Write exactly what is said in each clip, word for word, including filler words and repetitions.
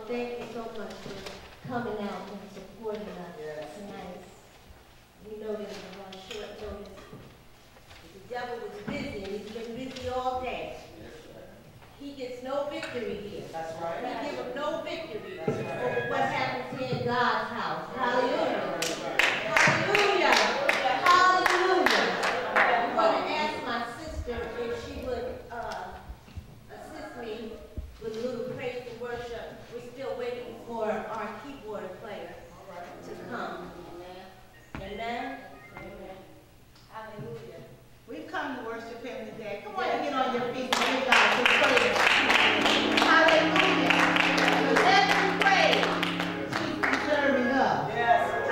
thank you so much for coming out and supporting us Yes. tonight. We know that it was on short notice. The devil was busy, and he's been busy all day. Yes, sir. He gets no victory here. That's right. We give him no victory That's right. over what happens here in God's house. Hallelujah. That's right. Hallelujah. Hallelujah. I'm going to ask my sister if she would uh, assist me with a little praise and worship. We're still waiting for our keyboard player to come. Amen. Amen. Hallelujah. We've come to worship him today. Come on and get on your feet and give God some praise. Hallelujah. Let him praise. He's deserving of. Yes.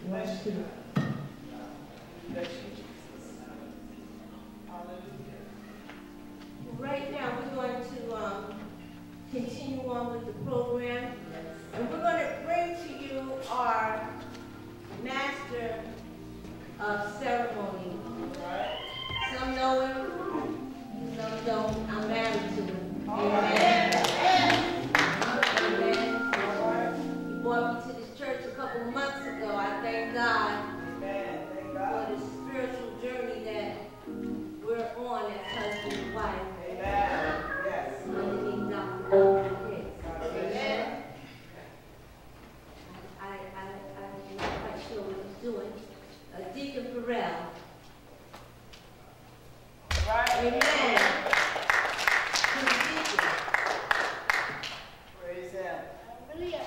One, two. Right now, we're going to um, continue on with the program, and we're going to bring to you our master of ceremony. Some know him, some don't. I'm married to him. Amen. Amen. He brought me to this church a couple of months ago. I thank God for the spiritual journey that we're on as husband and wife. Amen. Yes. Underneath Doctor Amen. I, I, I'm not quite sure what he's doing. Uh, Deacon Farrell. Right. Amen. To the deacon. Praise him. Hallelujah.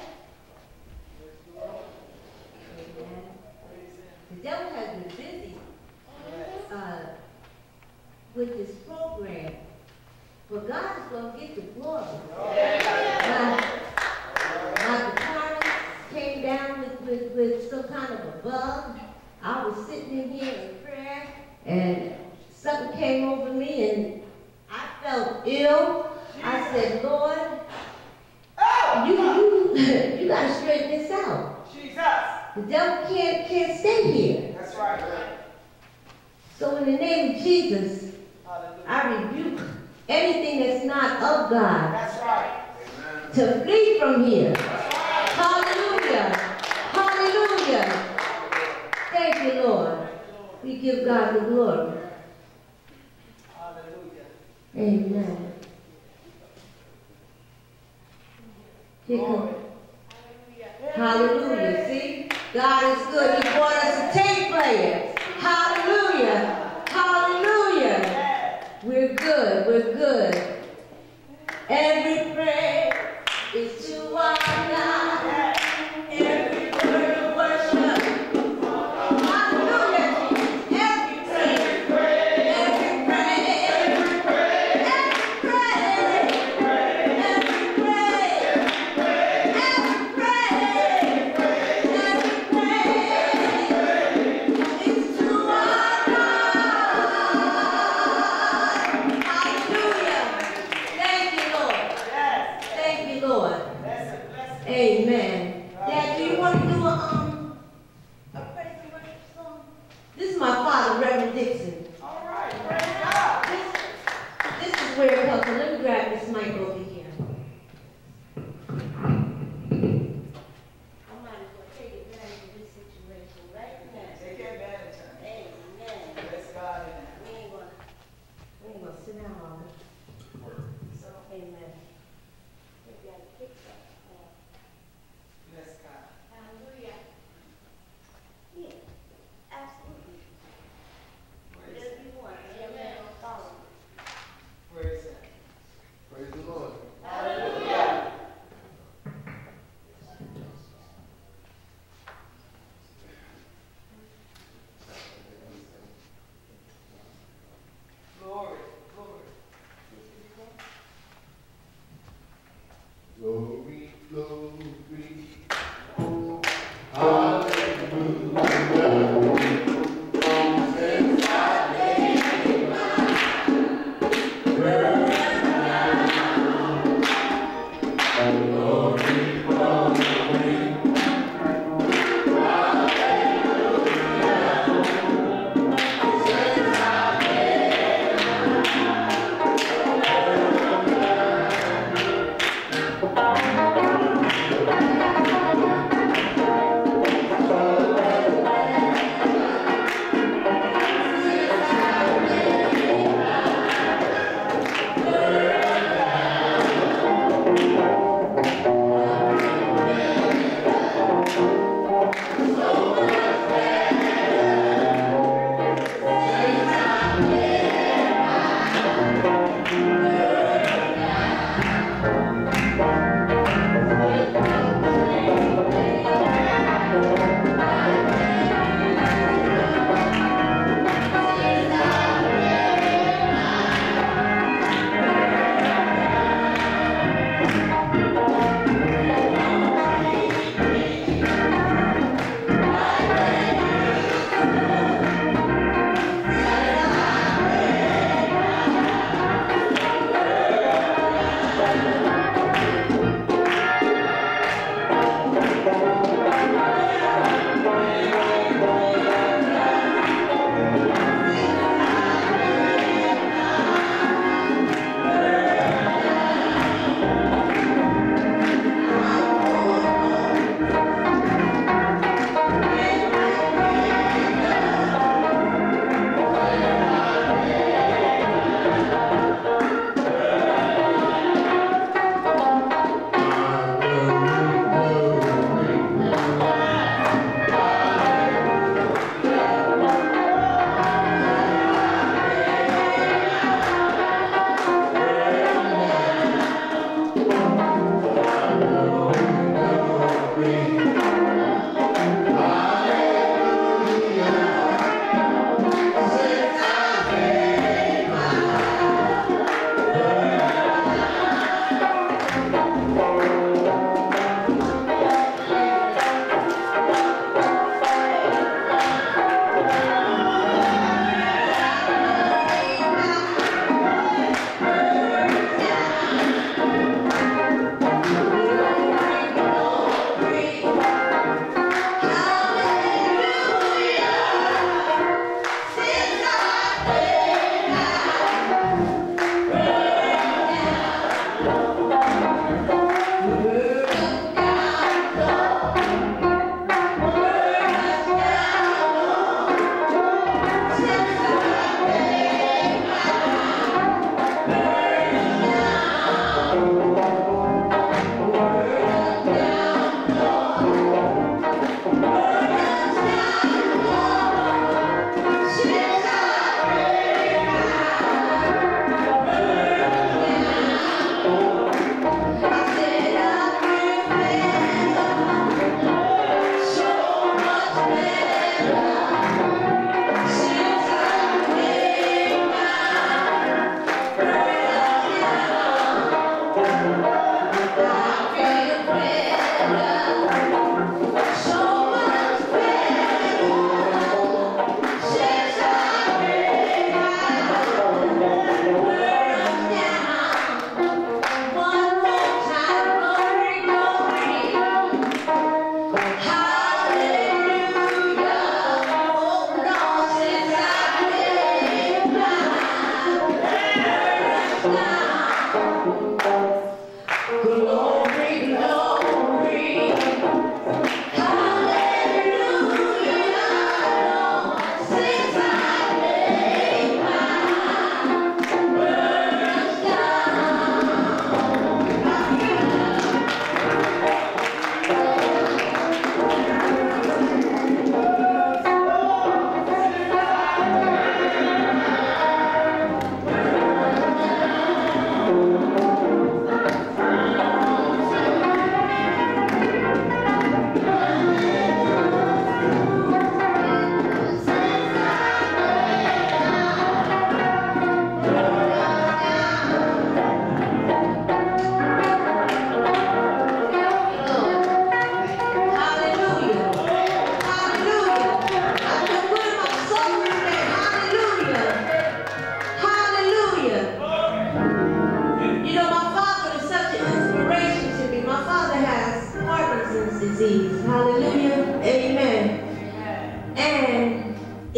Amen. The devil has been busy uh, with this program, but God is going to get the glory. My, my department came down with, with, with some kind of a bug. I was sitting in here in prayer, and something came over me, and I felt ill. I said, Lord, you, you, you got to straighten this out. Jesus. The devil can't, can't stay here. That's right. So in the name of Jesus, Hallelujah. I rebuke anything that's not of God. That's right. To flee from here. Hallelujah. Hallelujah. Thank you, Lord. We give God the glory. Hallelujah. Amen. Here come. Hallelujah. See? God is good. He brought us a tape player. Hallelujah. Hallelujah. We're good. We're good. Every prayer is to our God. Every word of worship. Hallelujah. Every prayer. Every prayer. Every prayer. Every prayer. Every prayer. Every prayer. Every prayer is to our God. Hallelujah. Thank you, Lord. Yes.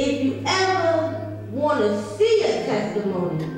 if you ever want to see a testimony,